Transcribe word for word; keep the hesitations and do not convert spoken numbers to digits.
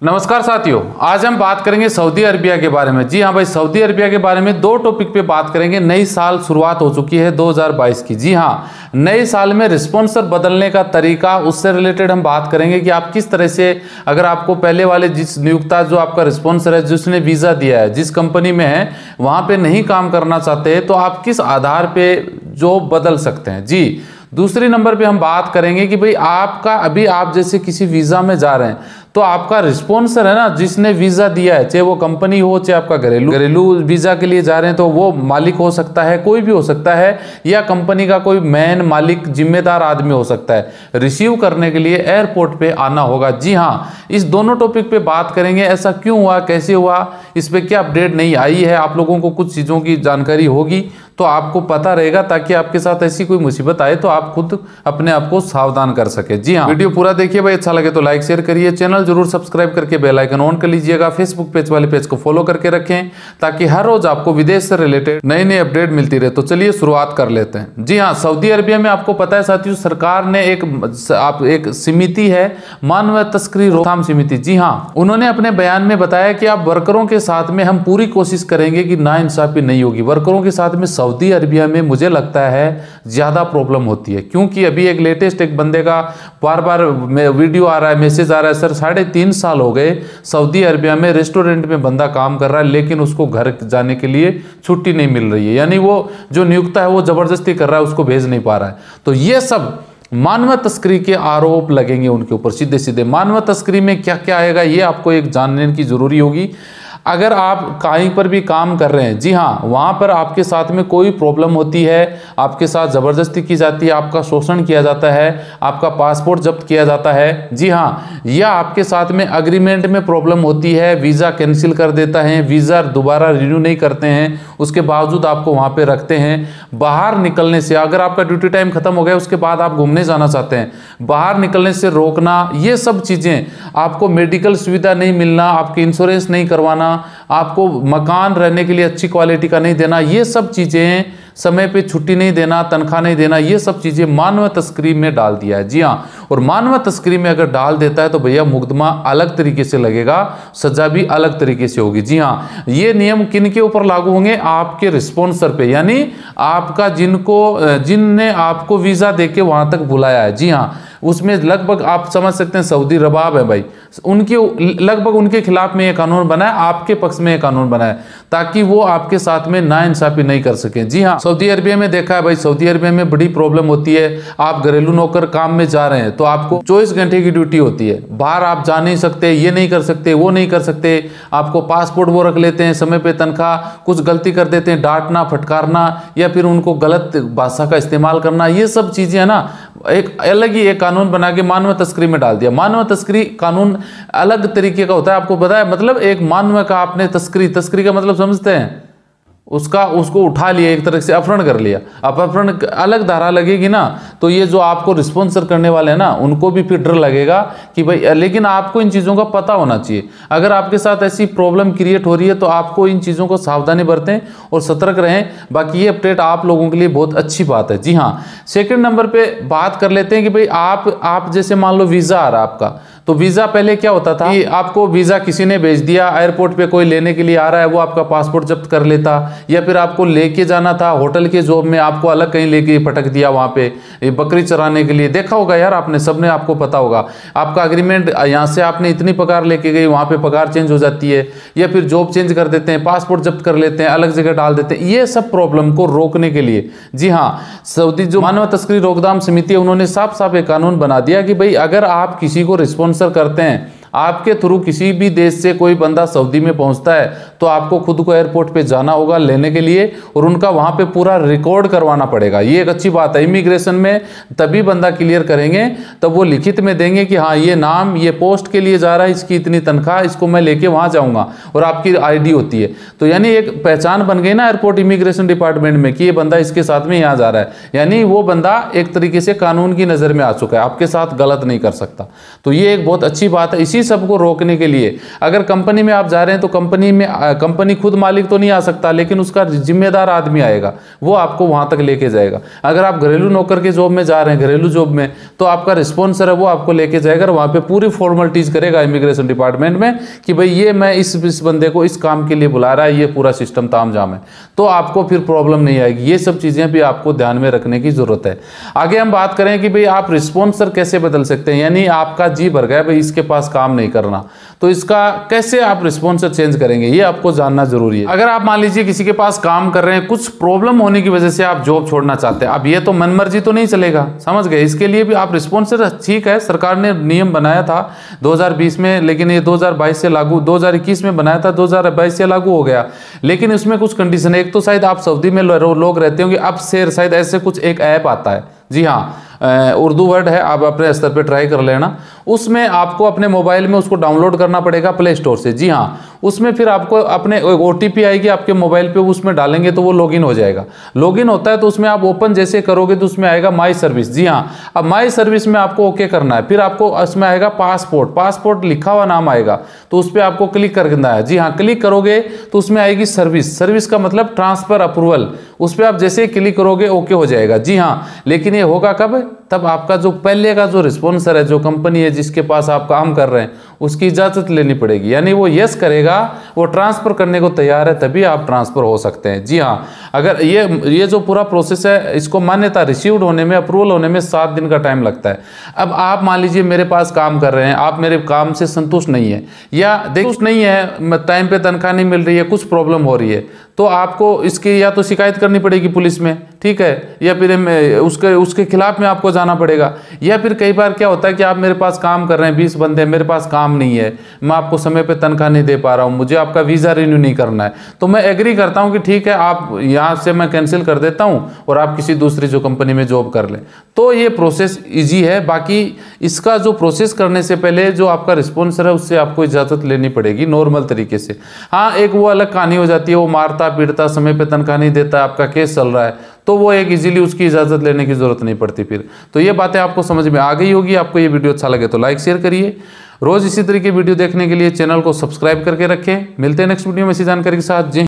नमस्कार साथियों, आज हम बात करेंगे सऊदी अरबिया के बारे में। जी हाँ भाई, सऊदी अरबिया के बारे में दो टॉपिक पे बात करेंगे। नई साल शुरुआत हो चुकी है दो हज़ार बाईस की। जी हाँ, नए साल में रिस्पॉन्सर बदलने का तरीका, उससे रिलेटेड हम बात करेंगे कि आप किस तरह से, अगर आपको पहले वाले जिस नियोक्ता जो आपका रिस्पॉन्सर है, जिसने वीज़ा दिया है, जिस कंपनी में है वहाँ पर नहीं काम करना चाहते हैं, तो आप किस आधार पर जॉब बदल सकते हैं। जी, दूसरी नंबर पे हम बात करेंगे कि भाई आपका, अभी आप जैसे किसी वीज़ा में जा रहे हैं तो आपका रिस्पॉन्सर है ना, जिसने वीज़ा दिया है, चाहे वो कंपनी हो चाहे आपका घरेलू घरेलू वीज़ा के लिए जा रहे हैं, तो वो मालिक हो सकता है, कोई भी हो सकता है, या कंपनी का कोई मेन मालिक जिम्मेदार आदमी हो सकता है। रिसीव करने के लिए एयरपोर्ट पे आना होगा। जी हाँ, इस दोनों टॉपिक पे बात करेंगे। ऐसा क्यों हुआ, कैसे हुआ, इस पर क्या अपडेट नहीं आई है, आप लोगों को कुछ चीज़ों की जानकारी होगी तो आपको पता रहेगा, ताकि आपके साथ ऐसी कोई मुसीबत आए तो आप खुद अपने आप को सावधान कर सके। जी हाँ, वीडियो पूरा देखिए भाई, अच्छा लगे तो लाइक शेयर करिए, चैनल जरूर सब्सक्राइब करके बेल आइकन ऑन कर लीजिएगा, फेसबुक पेज वाले पेज को फॉलो करके रखें ताकि हर रोज आपको विदेश से रिलेटेड नई नई अपडेट मिलती रहे। तो चलिए शुरुआत कर लेते हैं। जी हाँ, सऊदी अरबिया में आपको पता है साथियों, सरकार ने एक आप एक समिति है, मानव तस्करी रोकथाम समिति। जी हाँ, उन्होंने अपने बयान में बताया कि आप वर्करों के साथ में हम पूरी कोशिश करेंगे कि नाइंसाफी नहीं होगी। वर्करों के साथ में सऊदी अरबिया में मुझे लगता है ज्यादा प्रॉब्लम होती है, क्योंकि अभी एक लेटेस्ट एक बंदे का बार बार वीडियो आ रहा है, मैसेज आ रहा है, सर साढ़े तीन साल हो गए सऊदी अरबिया में रेस्टोरेंट में बंदा काम कर रहा है, लेकिन उसको घर जाने के लिए छुट्टी नहीं मिल रही है, यानी वो जो नियुक्ता है वो जबरदस्ती कर रहा है, उसको भेज नहीं पा रहा है। तो ये सब मानव तस्करी के आरोप लगेंगे उनके ऊपर सीधे सीधे। मानव तस्करी में क्या क्या आएगा ये आपको एक जानने की जरूरी होगी। अगर आप कहीं पर भी काम कर रहे हैं, जी हाँ, वहाँ पर आपके साथ में कोई प्रॉब्लम होती है, आपके साथ ज़बरदस्ती की जाती है, आपका शोषण किया जाता है, आपका पासपोर्ट जब्त किया जाता है, जी हाँ, या आपके साथ में अग्रीमेंट में प्रॉब्लम होती है, वीज़ा कैंसिल कर देता है, वीज़ा दोबारा रिन्यू नहीं करते हैं, उसके बावजूद आपको वहाँ पर रखते हैं। बाहर निकलने से, अगर आपका ड्यूटी टाइम ख़त्म हो गया उसके बाद आप घूमने जाना चाहते हैं, बाहर निकलने से रोकना, ये सब चीज़ें, आपको मेडिकल सुविधा नहीं मिलना, आपकी इंश्योरेंस नहीं करवाना, आपको मकान रहने के लिए अच्छी क्वालिटी का नहीं देना, ये सब चीजें, समय पे छुट्टी नहीं देना, तनख्वाह नहीं देना, ये सब चीजें मानव तस्करी में डाल दिया है। जी हाँ, और मानव तस्करी में अगर डाल देता है तो भैया मुकदमा अलग तरीके से लगेगा, सजा भी अलग तरीके से होगी। जी हाँ, ये नियम किन के ऊपर लागू होंगे? आपके रिस्पॉन्सर पे, यानी आपका जिनको जिनने आपको वीजा देके वहां तक बुलाया है। जी हाँ, उसमें लगभग आप समझ सकते हैं सऊदी रबाब है भाई, उनके लगभग उनके खिलाफ में ये कानून बना है, आपके पक्ष में ये कानून बना है, ताकि वो आपके साथ में नाइंसाफी नहीं कर सकें। जी हाँ, सऊदी अरबिया में देखा है भाई, सऊदी अरबिया में बड़ी प्रॉब्लम होती है। आप घरेलू नौकर काम में जा रहे हैं तो आपको चौबीस घंटे की ड्यूटी होती है, बाहर आप जा नहीं सकते, ये नहीं कर सकते, वो नहीं कर सकते, आपको पासपोर्ट वो रख लेते हैं, समय पे तनख्वाह, कुछ गलती कर देते हैं, डांटना, फटकारना, या फिर उनको गलत भाषा का इस्तेमाल करना, ये सब चीजें है ना, एक अलग ही एक कानून बना के मानव तस्करी में डाल दिया। मानव तस्करी कानून अलग तरीके का होता है, आपको पता है, मतलब एक मानव का आपने तस्करी, तस्करी का मतलब समझते हैं, उसका उसको उठा लिया, एक तरह से अपहरण कर लिया। अब अपहरण अलग धारा लगेगी ना, तो ये जो आपको रिस्पॉन्सर करने वाले हैं ना, उनको भी फिर डर लगेगा कि भाई, लेकिन आपको इन चीज़ों का पता होना चाहिए। अगर आपके साथ ऐसी प्रॉब्लम क्रिएट हो रही है तो आपको इन चीज़ों को सावधानी बरतें और सतर्क रहें। बाकी ये अपडेट आप लोगों के लिए बहुत अच्छी बात है। जी हाँ, सेकंड नंबर पे बात कर लेते हैं कि भाई आप आप जैसे मान लो वीज़ा आ रहा है आपका, तो वीज़ा पहले क्या होता था कि आपको वीज़ा किसी ने भेज दिया, एयरपोर्ट पे कोई लेने के लिए आ रहा है, वो आपका पासपोर्ट जब्त कर लेता, या फिर आपको लेके जाना था होटल के जॉब में, आपको अलग कहीं लेके पटक दिया वहाँ पे बकरी चराने के लिए। देखा होगा यार आपने, सबने, आपको पता होगा, आपका अग्रीमेंट यहाँ से आपने इतनी पगार लेके गई, वहाँ पे पगार चेंज हो जाती है, या फिर जॉब चेंज कर देते हैं, पासपोर्ट जब्त कर लेते हैं, अलग जगह डाल देते हैं। ये सब प्रॉब्लम को रोकने के लिए, जी हाँ, सऊदी जो मानव तस्करी रोकथाम समिति है, उन्होंने साफ साफ एक कानून बना दिया कि भाई अगर आप किसी को रिस्पॉन्सर करते हैं, आपके थ्रू किसी भी देश से कोई बंदा सऊदी में पहुंचता है, तो आपको खुद को एयरपोर्ट पे जाना होगा लेने के लिए, और उनका वहां पे पूरा रिकॉर्ड करवाना पड़ेगा। ये एक अच्छी बात है। इमिग्रेशन में तभी बंदा क्लियर करेंगे, तब वो लिखित में देंगे कि हाँ ये नाम, ये पोस्ट के लिए जा रहा है, इसकी इतनी तनख्वाह, इसको मैं लेके वहां जाऊंगा, और आपकी आईडी होती है। तो यानी एक पहचान बन गई ना एयरपोर्ट इमिग्रेशन डिपार्टमेंट में कि ये बंदा इसके साथ में यहाँ जा रहा है, यानी वो बंदा एक तरीके से कानून की नजर में आ चुका है, आपके साथ गलत नहीं कर सकता। तो ये एक बहुत अच्छी बात है। इसी इसी सबको रोकने के लिए अगर कंपनी में आप जा रहे हैं तो कंपनी में कंपनी खुद मालिक तो नहीं आ सकता, लेकिन उसका जिम्मेदार आदमी आएगा, वो आपको वहां तक लेके जाएगा। अगर आप घरेलू नौकर के जॉब में जा रहे हैं, घरेलू जॉब में, तो आपका रिस्पॉन्सर है वो आपको लेके जाएगा, वहां पे पूरी फॉर्मेलिटीज करेगा इमिग्रेशन डिपार्टमेंट में कि भाई ये मैं इस इस बंदे को इस काम के लिए बुला रहा है, ये पूरा सिस्टम तामझाम है, तो आपको फिर प्रॉब्लम नहीं आएगी। ये सब चीजें भी आपको ध्यान में रखने की जरूरत है। आगे हम बात करें कि भाई आप रिस्पॉन्सर कैसे बदल सकते हैं, यानी आपका जी भर गया भाई इसके पास काम नहीं करना, तो इसका कैसे आप रिस्पॉन्सर चेंज करेंगे, ये आपको जानना जरूरी है। अगर आप मान लीजिए किसी के पास काम कर रहे हैं, कुछ प्रॉब्लम होने की वजह से आप जॉब छोड़ना चाहते हैं, अब ये तो मनमर्जी तो नहीं चलेगा, समझ गए, इसके लिए भी आप रिस्पॉन्सर, ठीक है सरकार ने नियम बनाया था दो हज़ार बीस में, लेकिन ये दो हज़ार बाईस से लागू, दो हज़ार इक्कीस में बनाया था, दो हज़ार बाईस से लागू हो गया, लेकिन इसमें कुछ कंडीशन है। एक तो शायद आप सऊदी में लोग रहते होंगे, अब शेर शायद ऐसे कुछ एक ऐप आता है, जी हाँ उर्दू वर्ड है, आप अपने स्तर पे ट्राई कर लेना, उसमें आपको अपने मोबाइल में उसको डाउनलोड करना पड़ेगा प्ले स्टोर से, जी हाँ, उसमें फिर आपको अपने ओटीपी आएगी आपके मोबाइल पे, उसमें डालेंगे तो वो लॉगिन हो जाएगा। लॉगिन होता है तो उसमें आप ओपन जैसे करोगे तो उसमें आएगा माई सर्विस, जी हाँ, अब माई सर्विस में आपको ओके करना है, फिर आपको उसमें आएगा पासपोर्ट, पासपोर्ट लिखा हुआ नाम आएगा, तो उस पर आपको क्लिक करना है, जी हाँ, क्लिक करोगे तो उसमें आएगी सर्विस, सर्विस का मतलब ट्रांसफर अप्रूवल, उस पर आप जैसे क्लिक करोगे ओके हो जाएगा, जी हाँ, लेकिन ये होगा कब, तब आपका जो पहले का जो रिस्पॉन्सर है, जो कंपनी है जिसके पास आप काम कर रहे हैं, उसकी इजाजत लेनी पड़ेगी, यानी वो यस करेगा, वो ट्रांसफर करने को तैयार है, तभी आप ट्रांसफर हो सकते हैं, जी हाँ। अगर ये ये जो पूरा प्रोसेस है, इसको मान्यता रिसीव्ड होने में, अप्रूवल होने में सात दिन का टाइम लगता है। अब आप मान लीजिए मेरे पास काम कर रहे हैं, आप मेरे काम से संतुष्ट नहीं है, या संतुष्ट नहीं है, टाइम पे तनख्वाह नहीं मिल रही है, कुछ प्रॉब्लम हो रही है, तो आपको इसकी या तो शिकायत करनी पड़ेगी पुलिस में, ठीक है, या फिर उसके उसके खिलाफ में आपको जाना पड़ेगा। या फिर कई बार क्या होता है कि आप मेरे पास काम कर रहे हैं, बीस बंदे, मेरे पास काम नहीं है, मैं आपको समय पे तनख्वाह नहीं दे पा रहा हूँ, मुझे आपका वीज़ा रिन्यू नहीं करना है, तो मैं एग्री करता हूँ कि ठीक है आप यहाँ से मैं कैंसिल कर देता हूँ और आप किसी दूसरी जो कंपनी में जॉब कर लें, तो ये प्रोसेस ईजी है। बाकी इसका जो प्रोसेस करने से पहले जो आपका रिस्पॉन्सर है उससे आपको इजाज़त लेनी पड़ेगी नॉर्मल तरीके से। हाँ, एक वो अलग कहानी हो जाती है, वो मारता पीटता, समय पे तनख्वाह नहीं देता, आपका केस चल रहा है, तो वो एक इजीली उसकी इजाज़त लेने की ज़रूरत नहीं पड़ती फिर। तो ये बातें आपको समझ में आ गई होगी। आपको ये वीडियो अच्छा लगे तो लाइक शेयर करिए। रोज़ इसी तरीके वीडियो देखने के लिए चैनल को सब्सक्राइब करके रखें। मिलते हैं नेक्स्ट वीडियो में इसी जानकारी के साथ। जय